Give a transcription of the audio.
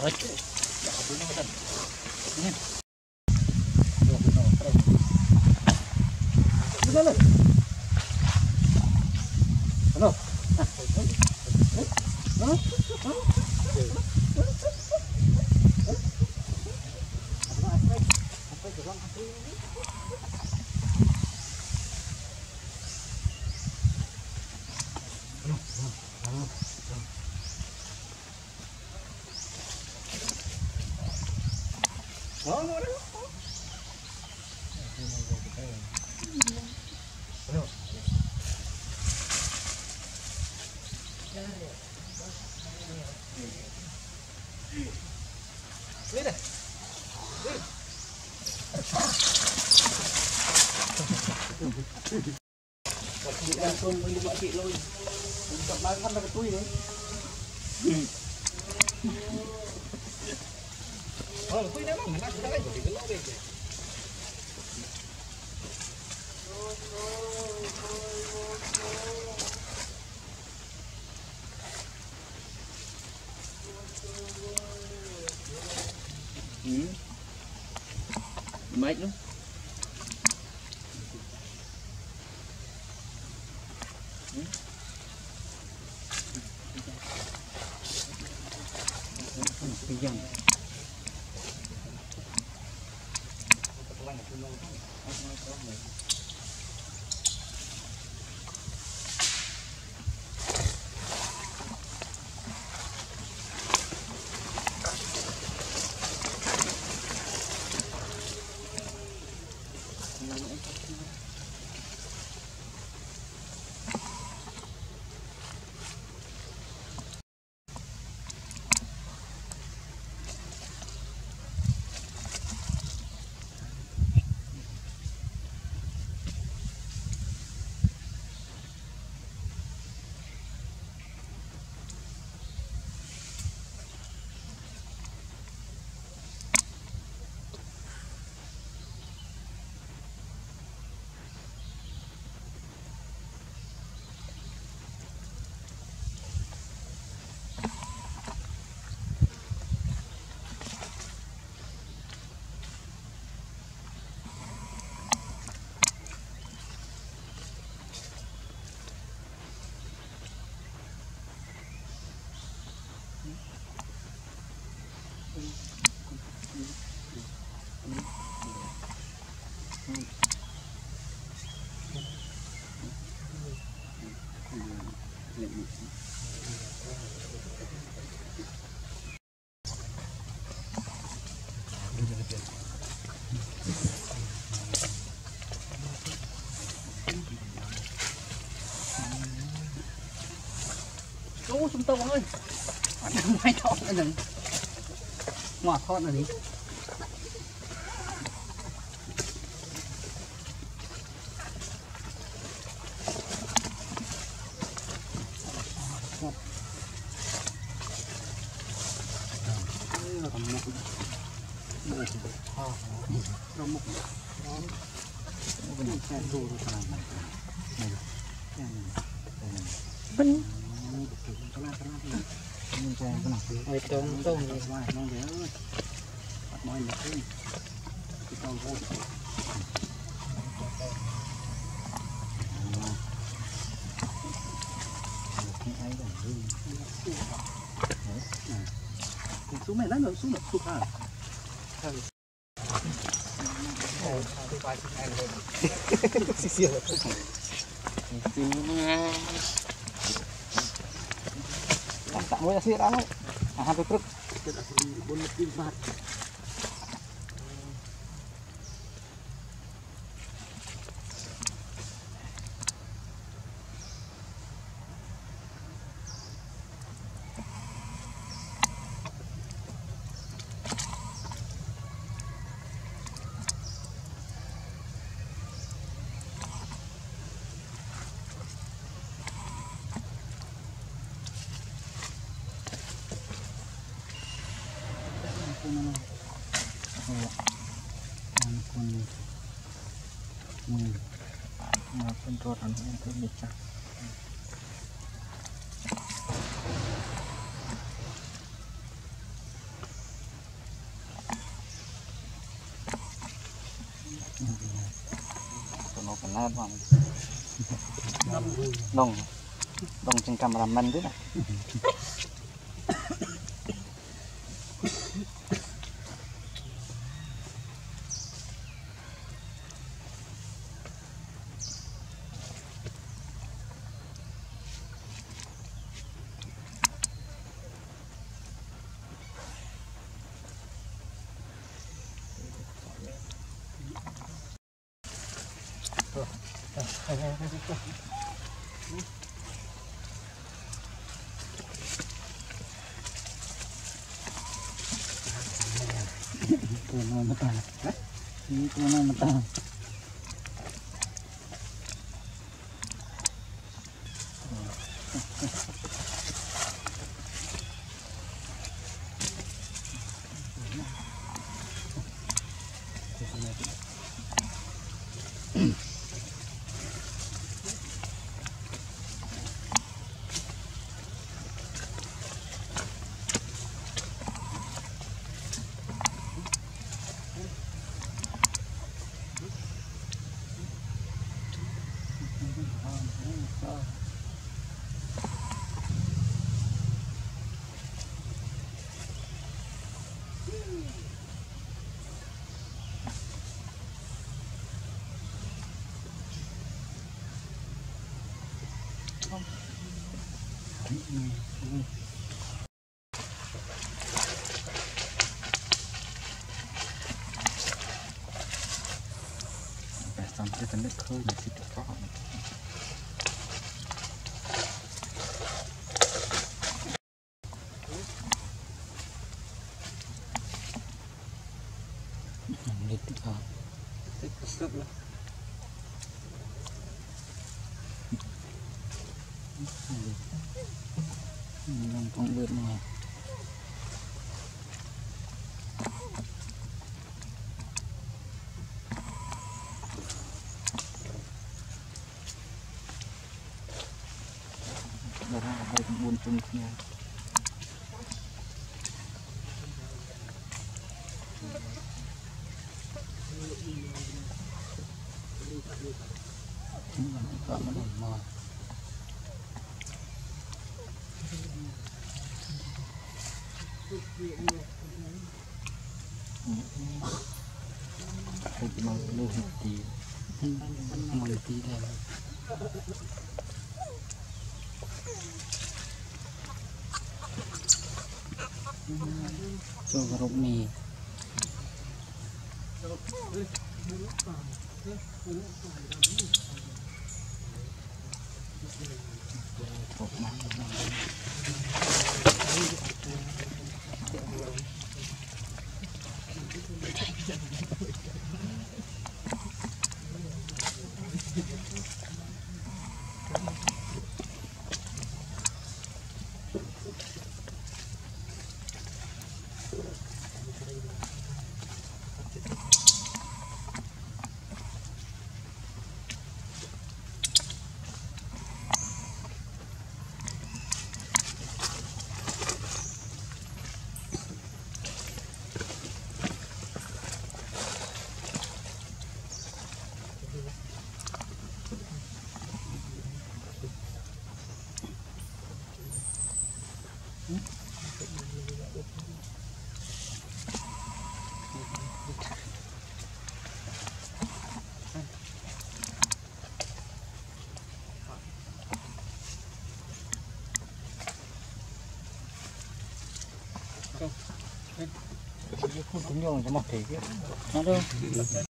Rồi. Lên. Hello. Lên đây. Chị đang không với mọi chị luôn. Chọn ba khăn là cái túi đấy. Túi đấy mà ngắt cái của cái lỗ về. Mệt luôn. Ô, chúng tôi ơi. Mai thọt nữa đừng. Ngọt thọt là gì? Bên ôi tôm tôm gì mà nó dễ ơi mọi người cái con vô xuống mày lắm rồi xuống được sụp à tak mau sih rano. Hampir truk. Tidak boleh timbat. Contoran untuk bicara. mau kena bang. Dong trên cameraman đấy này. Tuh matang, ini tuh matang. Sampai tendek ke di situ kok. Itu kok. Kesep lah. Langsung bermula. Barang baik buntung nya. Tak mana. Mau hiti dah. Coba rok ni. Cũng như là một thể kia. Nó đâu?